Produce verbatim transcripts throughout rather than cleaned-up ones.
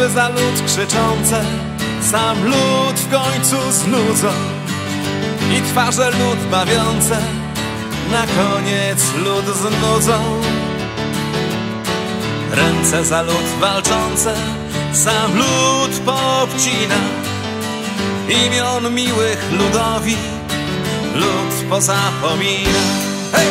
Gęby za lód krzyczące, sam lód w końcu znudzą i twarze lód bawiące na koniec lód znudzą. Ręce za lód walczące, sam lód poobcina, imion miłych ludowi lód pozapomina. Hej!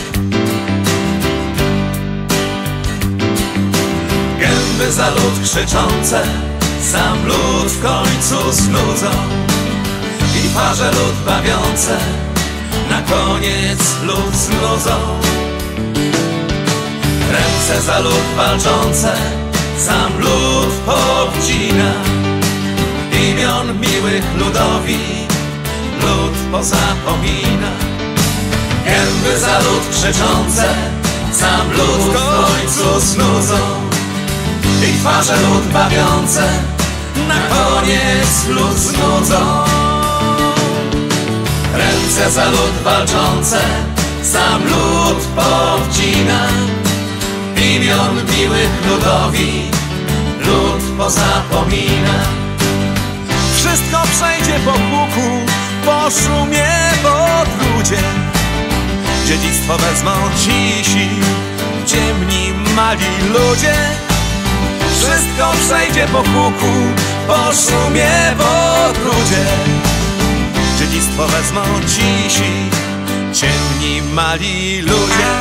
Gęby za lód krzyczące, sam lód w końcu znudzą i twarze lód bawiące na koniec lód znudzą. Ręce za lód walczące, sam lód poobcina, imion miłych ludowi lód pozapomina. Gęby za lód krzyczące, sam lód w końcu znudzą i twarze lód bawiące na koniec lód znudzą. Ręce za lód walczące, sam lód poobcina, imion miłych ludowi lód pozapomina. Wszystko przejdzie po puku, po szumie, po trudzie. Dziedzictwo wezmą cisi, ciemni, mali ludzie. Wszystko przejdzie po puku, po szumie, po trudzie. Dziedzictwo wezmą cisi, ciemni, mali ludzie.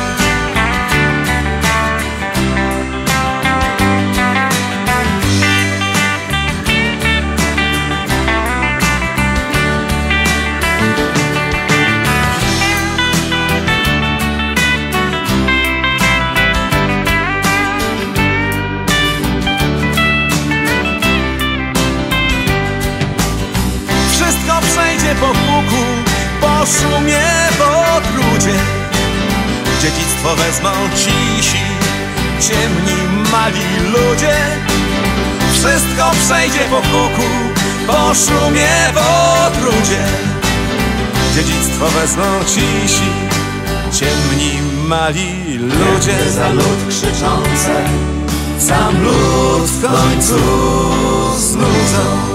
Wszystko przejdzie po puku, po szumie, po trudzie. Dziedzictwo wezmą cisi, ciemni, mali ludzie. Wszystko przejdzie po puku, po szumie, po trudzie. Dziedzictwo wezmą cisi, ciemni, mali ludzie. Gęby za lód krzyczące, sam lód w końcu znudzą